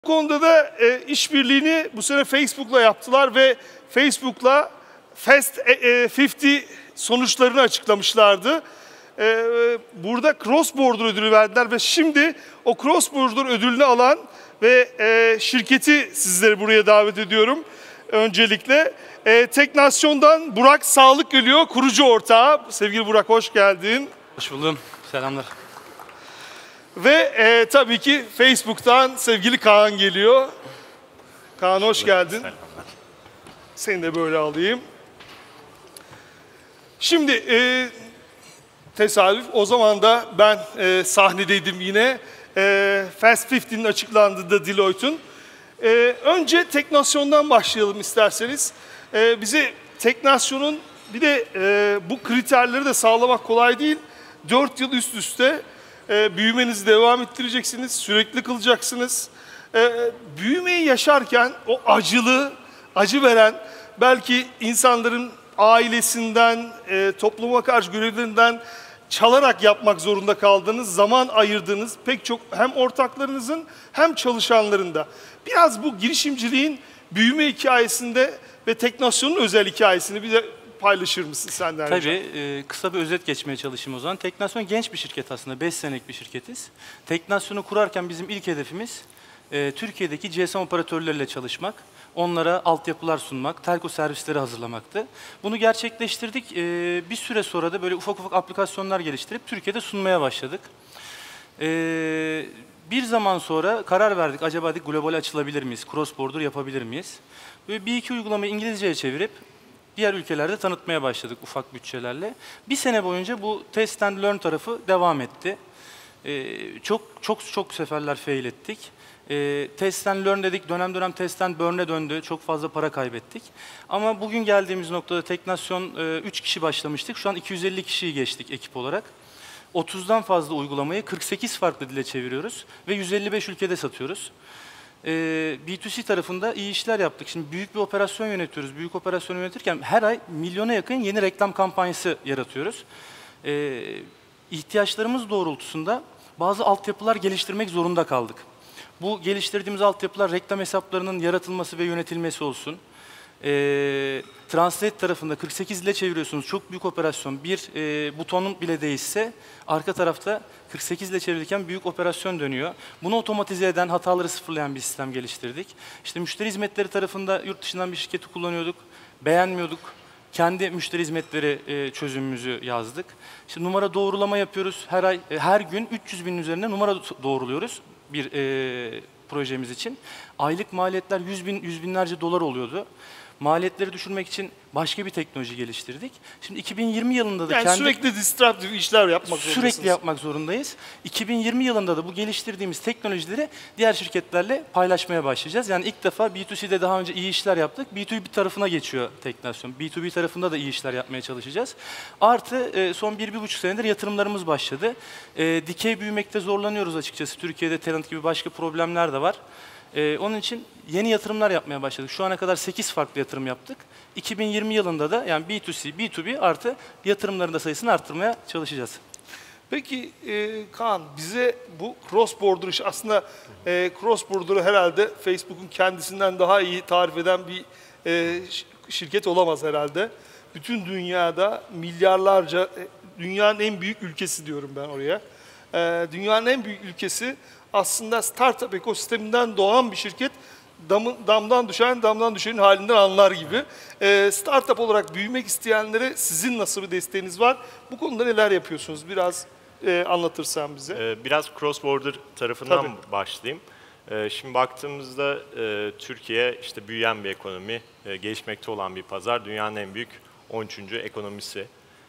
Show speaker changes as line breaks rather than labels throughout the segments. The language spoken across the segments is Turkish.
Bu konuda da işbirliğini bu sene Facebook'la yaptılar ve Facebook'la Fast 50 sonuçlarını açıklamışlardı. Burada Cross Border ödülü verdiler ve şimdi o Cross Border ödülünü alan ve şirketi sizleri buraya davet ediyorum. Öncelikle Teknasyon'dan Burak Sağlık geliyor, kurucu ortağı. Sevgili Burak, hoş geldin.
Hoş buldum, selamlar.
Ve tabii ki Facebook'tan sevgili Kaan geliyor. Kaan, hoş geldin.
Selamlar.
Seni de böyle alayım. Şimdi tesadüf, o zaman da ben sahnedeydim yine. Fast 50'nin açıklandığı Deloitte'un. Önce Teknasyon'dan başlayalım isterseniz. Bize Teknasyon'un bir de bu kriterleri de sağlamak kolay değil. 4 yıl üst üste büyümenizi devam ettireceksiniz, sürekli kılacaksınız. Büyümeyi yaşarken o acı veren, belki insanların ailesinden, topluma karşı görevlerinden çalarak yapmak zorunda kaldığınız, zaman ayırdığınız pek çok hem ortaklarınızın hem çalışanların da. Biraz bu girişimciliğin büyüme hikayesinde ve Teknasyon'un özel hikayesini bize paylaşır mısın senden?
Tabii, kısa bir özet geçmeye çalışayım o zaman. Teknasyon genç bir şirket aslında, 5 senelik bir şirketiz. Teknasyon'u kurarken bizim ilk hedefimiz Türkiye'deki GSM operatörleriyle çalışmak, onlara altyapılar sunmak, telco servisleri hazırlamaktı. Bunu gerçekleştirdik. Bir süre sonra da böyle ufak ufak aplikasyonlar geliştirip Türkiye'de sunmaya başladık. Bir zaman sonra karar verdik, acaba dedik global açılabilir miyiz, cross border yapabilir miyiz? Böyle bir iki uygulamayı İngilizceye çevirip diğer ülkelerde tanıtmaya başladık ufak bütçelerle. Bir sene boyunca bu test and learn tarafı devam etti. Çok seferler fail ettik. Test and learn dedik, dönem dönem test and burn'e döndü. Çok fazla para kaybettik. Ama bugün geldiğimiz noktada Teknasyon 3 kişi başlamıştık. Şu an 250 kişiyi geçtik ekip olarak. 30'dan fazla uygulamayı 48 farklı dile çeviriyoruz ve 155 ülkede satıyoruz. B2C tarafında iyi işler yaptık. Şimdi büyük bir operasyon yönetiyoruz. Büyük operasyon yönetirken her ay milyona yakın yeni reklam kampanyası yaratıyoruz. İhtiyaçlarımız doğrultusunda bazı altyapılar geliştirmek zorunda kaldık. Bu geliştirdiğimiz altyapılar reklam hesaplarının yaratılması ve yönetilmesi olsun. Translate tarafında 48 ile çeviriyorsunuz. Çok büyük operasyon. Bir butonun bile değişse arka tarafta 48 ile çevirirken büyük operasyon dönüyor. Bunu otomatize eden, hataları sıfırlayan bir sistem geliştirdik. İşte müşteri hizmetleri tarafında yurt dışından bir şirketi kullanıyorduk. Beğenmiyorduk. Kendi müşteri hizmetleri çözümümüzü yazdık. İşte numara doğrulama yapıyoruz. Her ay, her gün 300 binin üzerinde numara doğruluyoruz bir projemiz için. Aylık maliyetler 100 binlerce dolar oluyordu. Maliyetleri düşürmek için başka bir teknoloji geliştirdik. Şimdi 2020 yılında da
yani sürekli disruptive işler yapmak zorundasınız.
Sürekli yapmak zorundayız. 2020 yılında da bu geliştirdiğimiz teknolojileri diğer şirketlerle paylaşmaya başlayacağız. Yani ilk defa B2C'de daha önce iyi işler yaptık. B2B tarafına geçiyor Teknasyon. B2B tarafında da iyi işler yapmaya çalışacağız. Artı son 1-1,5 senedir yatırımlarımız başladı. Dikey büyümekte zorlanıyoruz açıkçası. Türkiye'de talent gibi başka problemler de var. Onun için yeni yatırımlar yapmaya başladık. Şu ana kadar 8 farklı yatırım yaptık. 2020 yılında da yani B2C, B2B artı yatırımların da sayısını arttırmaya çalışacağız.
Peki Kaan, bize bu cross border iş, aslında cross border'ı herhalde Facebook'un kendisinden daha iyi tarif eden bir şirket olamaz herhalde. Bütün dünyada milyarlarca, dünyanın en büyük ülkesi diyorum ben oraya. Dünyanın en büyük ülkesi aslında startup ekosisteminden doğan bir şirket. Damdan düşenin halinden anlar gibi. Startup olarak büyümek isteyenlere sizin nasıl bir desteğiniz var? Bu konuda neler yapıyorsunuz? Biraz anlatırsan bize.
Biraz cross border tarafından
Tabii
başlayayım. Şimdi baktığımızda Türkiye işte büyüyen bir ekonomi, gelişmekte olan bir pazar. Dünyanın en büyük 13. ekonomisi.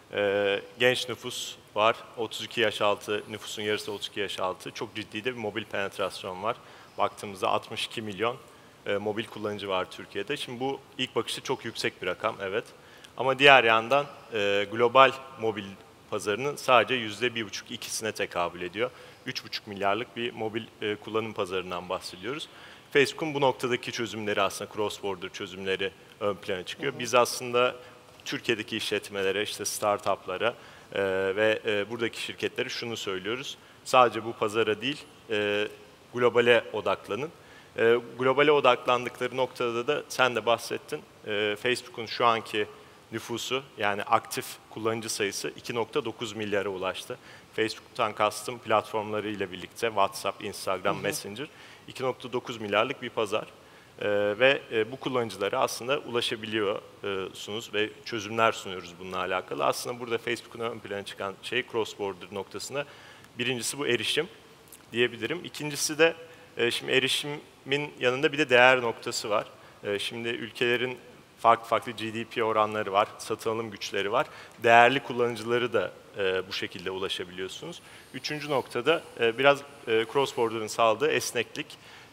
Genç nüfus var. 32 yaş altı, nüfusun yarısı 32 yaş altı. Çok ciddi de bir mobil penetrasyon var. Baktığımızda 62 milyon mobil kullanıcı var Türkiye'de. Şimdi bu ilk bakışta çok yüksek bir rakam, evet. Ama diğer yandan global mobil pazarının sadece %1,5-2'sine tekabül ediyor. 3,5 milyarlık bir mobil kullanım pazarından bahsediyoruz. Facebook'un bu noktadaki çözümleri aslında cross border çözümleri ön plana çıkıyor. Biz aslında Türkiye'deki işletmelere, işte startuplara ve buradaki şirketlere şunu söylüyoruz. Sadece bu pazara değil, globale odaklanın. Globale odaklandıkları noktada da sen de bahsettin. Facebook'un şu anki nüfusu yani aktif kullanıcı sayısı 2.9 milyara ulaştı. Facebook'tan kastım platformlarıyla birlikte WhatsApp, Instagram, Messenger 2.9 milyarlık bir pazar. Ve bu kullanıcılara aslında ulaşabiliyorsunuz ve çözümler sunuyoruz bununla alakalı. Aslında burada Facebook'un ön plana çıkan şey cross-border noktasında birincisi bu erişim diyebilirim. İkincisi de şimdi erişimin yanında bir de değer noktası var. Şimdi ülkelerin farklı GDP oranları var, satın alım güçleri var. Değerli kullanıcıları da bu şekilde ulaşabiliyorsunuz. Üçüncü noktada biraz cross-border'ın sağladığı esneklik.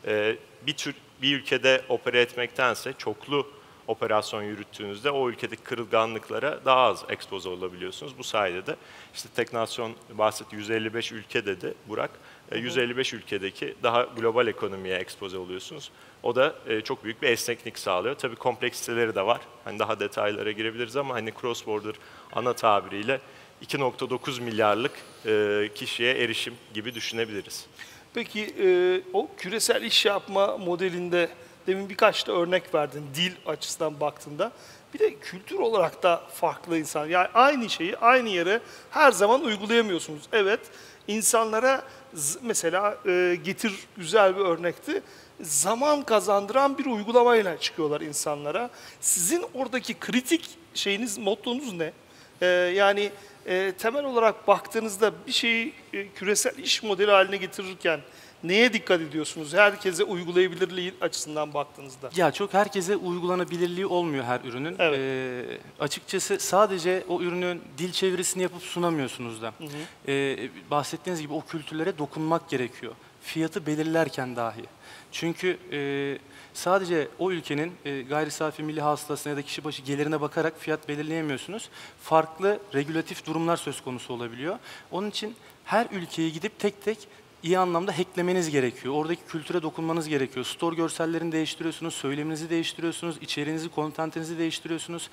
Bir ülkede opere etmektense çoklu operasyon yürüttüğünüzde o ülkedeki kırılganlıklara daha az ekspoze olabiliyorsunuz. Bu sayede de işte Teknasyon bahsetti 155 ülke dedi Burak. 155 ülkedeki daha global ekonomiye ekspoze oluyorsunuz. O da çok büyük bir esneklik sağlıyor. Tabii kompleksiteleri de var. Hani daha detaylara girebiliriz ama hani cross border ana tabiriyle 2.9 milyarlık kişiye erişim gibi düşünebiliriz.
Peki o küresel iş yapma modelinde demin birkaç da örnek verdin dil açısından baktığında. Bir de kültür olarak da farklı insan. Yani aynı şeyi aynı yere her zaman uygulayamıyorsunuz. Evet, insanlara mesela Getir güzel bir örnekti. Zaman kazandıran bir uygulamayla çıkıyorlar insanlara. Sizin oradaki kritik şeyiniz, mottonuz ne? Yani temel olarak baktığınızda bir şeyi küresel iş modeli haline getirirken neye dikkat ediyorsunuz? Herkese uygulayabilirliği açısından baktığınızda.
Ya çok herkese uygulanabilirliği olmuyor her ürünün.
Evet.
Açıkçası sadece o ürünün dil çevirisini yapıp sunamıyorsunuz da. Bahsettiğiniz gibi o kültürlere dokunmak gerekiyor. Fiyatı belirlerken dahi. Çünkü sadece o ülkenin gayri safi milli hasılasına ya da kişi başı gelirine bakarak fiyat belirleyemiyorsunuz. Farklı regülatif durumlar söz konusu olabiliyor. Onun için her ülkeye gidip tek tek iyi anlamda hacklemeniz gerekiyor. Oradaki kültüre dokunmanız gerekiyor. Store görsellerini değiştiriyorsunuz, söyleminizi değiştiriyorsunuz, içeriğinizi, contentinizi değiştiriyorsunuz.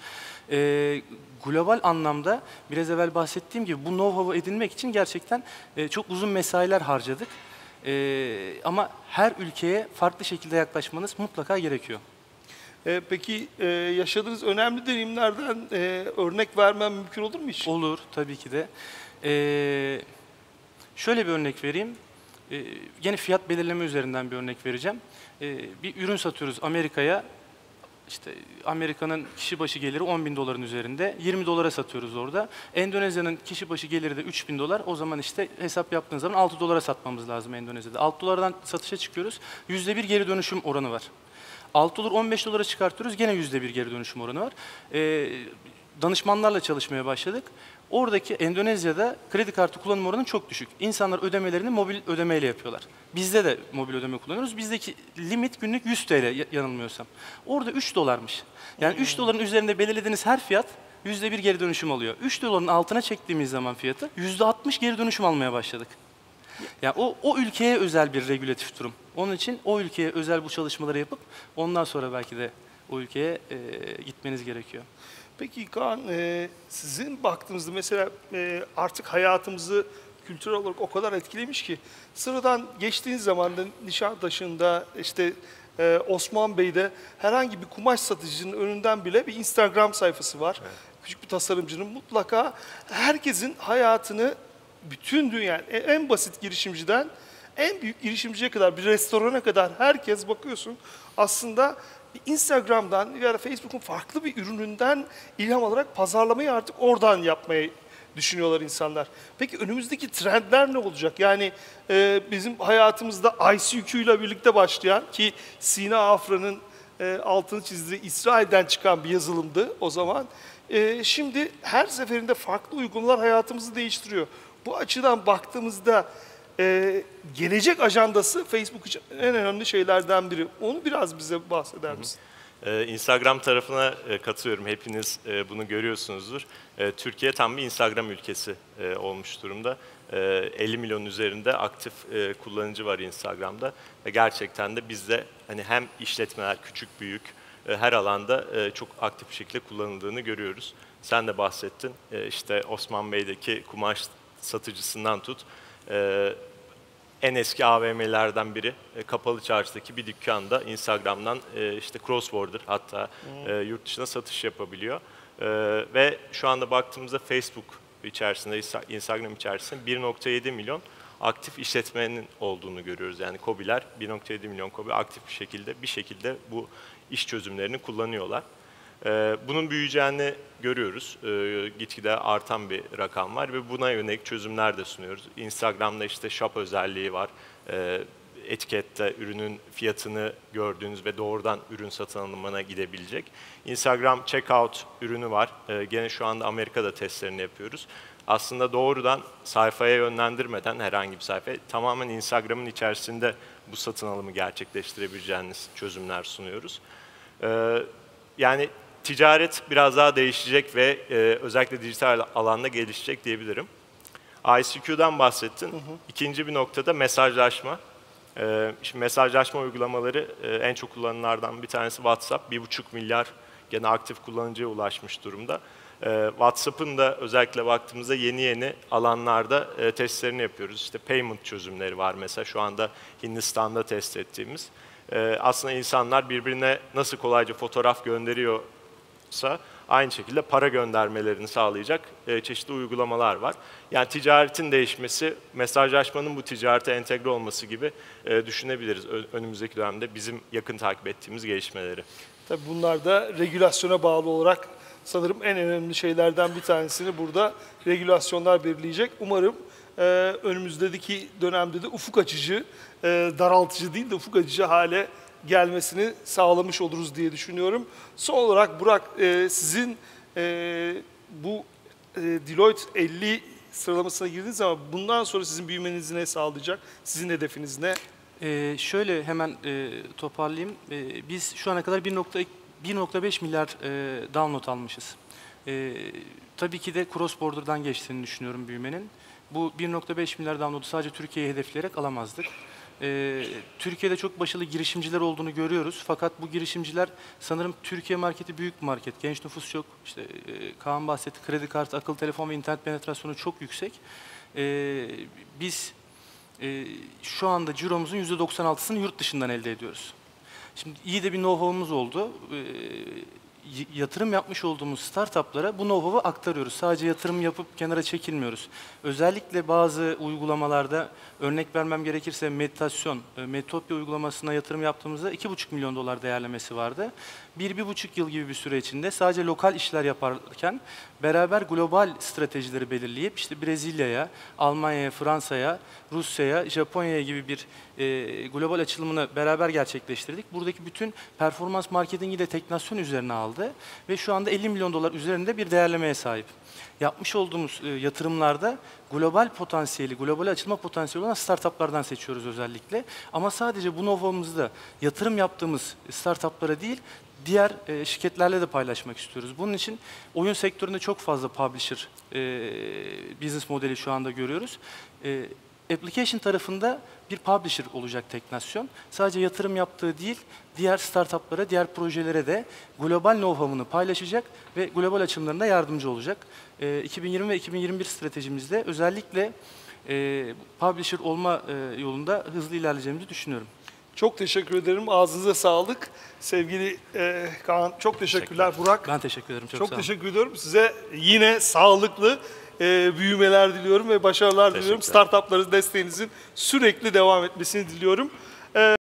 Global anlamda biraz evvel bahsettiğim gibi bu know-how'u edinmek için gerçekten çok uzun mesailer harcadık. Ama her ülkeye farklı şekilde yaklaşmanız mutlaka gerekiyor.
Peki yaşadığınız önemli deneyimlerden örnek vermem mümkün olur mu hiç?
Olur, tabii ki de. Şöyle bir örnek vereyim. Yine fiyat belirleme üzerinden bir örnek vereceğim. Bir ürün satıyoruz Amerika'ya. İşte Amerika'nın kişi başı geliri 10.000 doların üzerinde. 20 dolara satıyoruz orada. Endonezya'nın kişi başı geliri de 3.000 dolar. O zaman işte hesap yaptığınız zaman 6 dolara satmamız lazım Endonezya'da. 6 dolardan satışa çıkıyoruz. %1 geri dönüşüm oranı var. 6 dolar 15 dolara çıkartıyoruz. Gene %1 geri dönüşüm oranı var. Danışmanlarla çalışmaya başladık. Oradaki Endonezya'da kredi kartı kullanım oranı çok düşük. İnsanlar ödemelerini mobil ödemeyle yapıyorlar. Bizde de mobil ödeme kullanıyoruz. Bizdeki limit günlük 100 TL yanılmıyorsam. Orada 3 dolarmış. Yani 3 doların üzerinde belirlediğiniz her fiyat %1 geri dönüşüm alıyor. 3 doların altına çektiğimiz zaman fiyatı %60 geri dönüşüm almaya başladık. Yani o ülkeye özel bir regülatif durum. Onun için o ülkeye özel bu çalışmaları yapıp ondan sonra belki de o ülkeye gitmeniz gerekiyor.
Peki Kaan, sizin baktığınızda mesela artık hayatımızı kültürel olarak o kadar etkilemiş ki sıradan geçtiğiniz zaman da Nişantaşı'nda işte Osman Bey'de herhangi bir kumaş satıcının önünden bile bir Instagram sayfası var. Evet. Küçük bir tasarımcının mutlaka herkesin hayatını bütün dünya en basit girişimciden en büyük girişimciye kadar bir restorana kadar herkes bakıyorsun aslında Instagram'dan ya da Facebook'un farklı bir ürününden ilham alarak pazarlamayı artık oradan yapmayı düşünüyorlar insanlar. Peki önümüzdeki trendler ne olacak? Yani bizim hayatımızda ICQ ile birlikte başlayan ki Sina Afra'nın altını çizdiği İsrail'den çıkan bir yazılımdı o zaman. Şimdi her seferinde farklı uygulamalar hayatımızı değiştiriyor. Bu açıdan baktığımızda gelecek ajandası Facebook için en önemli şeylerden biri. Onu biraz bize bahseder misin?
Instagram tarafına katılıyorum. Hepiniz bunu görüyorsunuzdur. Türkiye tam bir Instagram ülkesi olmuş durumda. 50 milyon üzerinde aktif kullanıcı var Instagram'da. Gerçekten de bizde hani hem işletmeler küçük büyük her alanda çok aktif bir şekilde kullanıldığını görüyoruz. Sen de bahsettin. İşte Osman Bey'deki kumaş satıcısından tut. en eski AVM'lerden biri. Kapalı Çarşı'daki bir dükkanda Instagram'dan işte cross border, hatta yurt dışına satış yapabiliyor. Ve şu anda baktığımızda Facebook içerisinde, Instagram içerisinde 1.7 milyon aktif işletmenin olduğunu görüyoruz. Yani KOBİ'ler, 1.7 milyon KOBİ aktif bir şekilde bu iş çözümlerini kullanıyorlar. Bunun büyüyeceğini görüyoruz. Gitgide artan bir rakam var ve buna yönelik çözümler de sunuyoruz. Instagram'da işte shop özelliği var. Etikette ürünün fiyatını gördüğünüz ve doğrudan ürün satın alımına gidebilecek. Instagram Checkout ürünü var. Gene şu anda Amerika'da testlerini yapıyoruz. Aslında doğrudan sayfaya yönlendirmeden, herhangi bir sayfaya, tamamen Instagram'ın içerisinde bu satın alımı gerçekleştirebileceğiniz çözümler sunuyoruz. Yani ticaret biraz daha değişecek ve özellikle dijital alanda gelişecek diyebilirim. ICQ'dan bahsettin. İkinci bir noktada mesajlaşma. Şimdi mesajlaşma uygulamaları en çok kullanılanlardan bir tanesi WhatsApp. 1,5 milyar gene aktif kullanıcıya ulaşmış durumda. WhatsApp'ın da özellikle baktığımızda yeni alanlarda testlerini yapıyoruz. İşte payment çözümleri var mesela şu anda Hindistan'da test ettiğimiz. Aslında insanlar birbirine nasıl kolayca fotoğraf gönderiyorsa aynı şekilde para göndermelerini sağlayacak çeşitli uygulamalar var. Yani ticaretin değişmesi, mesajlaşmanın bu ticarete entegre olması gibi düşünebiliriz önümüzdeki dönemde bizim yakın takip ettiğimiz gelişmeleri.
Tabii bunlar da regülasyona bağlı olarak sanırım en önemli şeylerden bir tanesini burada regülasyonlar belirleyecek. Umarım önümüzdeki dönemde de ufuk açıcı, daraltıcı değil de ufuk açıcı hale gelmesini sağlamış oluruz diye düşünüyorum. Son olarak Burak, sizin bu Deloitte 50 sıralamasına girdiniz ama bundan sonra sizin büyümenizi ne sağlayacak? Sizin hedefiniz ne?
Şöyle hemen toparlayayım. Biz şu ana kadar 1.5 milyar download almışız. Tabii ki de cross border'dan geçtiğini düşünüyorum büyümenin. Bu 1.5 milyar download'u sadece Türkiye'yi hedefleyerek alamazdık. Türkiye'de çok başarılı girişimciler olduğunu görüyoruz. Fakat bu girişimciler sanırım Türkiye marketi büyük bir market. Genç nüfus çok. İşte Kaan bahsetti, kredi kartı, akıllı telefon ve internet penetrasyonu çok yüksek. Biz şu anda ciromuzun %96'sını yurt dışından elde ediyoruz. Şimdi iyi de bir know-how'umuz oldu. Yatırım yapmış olduğumuz startuplara bu know-how'u aktarıyoruz. Sadece yatırım yapıp kenara çekilmiyoruz. Özellikle bazı uygulamalarda, örnek vermem gerekirse meditasyon, Metopya uygulamasına yatırım yaptığımızda 2,5 milyon dolar değerlemesi vardı. 1-1,5 yıl gibi bir süre içinde sadece lokal işler yaparken beraber global stratejileri belirleyip işte Brezilya'ya, Almanya'ya, Fransa'ya, Rusya'ya, Japonya'ya gibi bir global açılımını beraber gerçekleştirdik. Buradaki bütün performans marketingi de teknosyon üzerine aldı ve şu anda 50 milyon dolar üzerinde bir değerlemeye sahip. Yapmış olduğumuz yatırımlarda global potansiyeli, global açılma potansiyeli olan startuplardan seçiyoruz özellikle. Ama sadece bu know-how'umuzda yatırım yaptığımız startuplara değil, diğer şirketlerle de paylaşmak istiyoruz. Bunun için oyun sektöründe çok fazla publisher business modeli şu anda görüyoruz. Application tarafında bir publisher olacak Teknosyon. Sadece yatırım yaptığı değil, diğer startuplara, diğer projelere de global know-how'unu paylaşacak ve global açılımlarında yardımcı olacak. 2020 ve 2021 stratejimizde özellikle publisher olma yolunda hızlı ilerleyeceğimizi düşünüyorum.
Çok teşekkür ederim. Ağzınıza sağlık. Sevgili Kaan, çok teşekkürler. Burak.
Ben teşekkür ederim. Çok sağ olun.
teşekkür ediyorum. Size yine sağlıklı büyümeler diliyorum ve başarılar diliyorum. Startupların desteğinizin sürekli devam etmesini diliyorum.